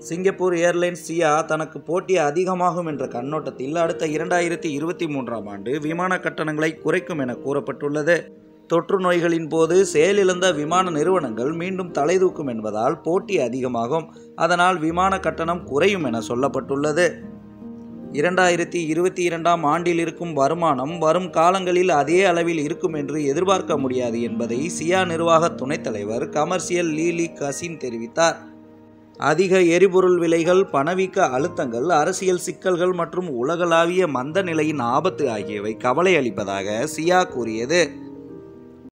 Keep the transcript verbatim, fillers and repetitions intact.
Singapore airlines சியா தனக்கு போட்டி அதிகமாகும் என்ற கண்ணோட்டத்தில் அடுத்த இரண்டாயிரத்தி இருபத்தி மூன்றாம் ஆண்டு விமான கட்டணங்களை குறைக்கும் என கூறப்பட்டுள்ளது. தொற்று நோய்களின் போது செயலிழந்த விமான நிறுவனங்கள் மீண்டும் தலைதூக்கும் என்பதால் போட்டி அதிகமாகும். அதனால் விமான கட்டணம் குறையும் என சொல்லப்பட்டுள்ளது. இரண்டாயிரத்தி இருபத்தி இரண்டாம் ஆண்டில் இருக்கும் வருமானம் வரும் காலங்களில் அதே அளவில் இருக்கும் என்று எதிர்பார்க்க முடியாது என்பதை சியா நிர்வாக துணைத் தலைவர் கமர்சியல் லீலி கசின் தெரிவித்தார். அதிக எரிபொருள் விலைகள், பணவீக்க அழுத்தங்கள், அரசியல் சிக்கல்கள் மற்றும் உலகளாவிய மந்த நிலையின் ஆபத்து ஆகியவை கவலை அளிப்பதாக சியா கூறியது.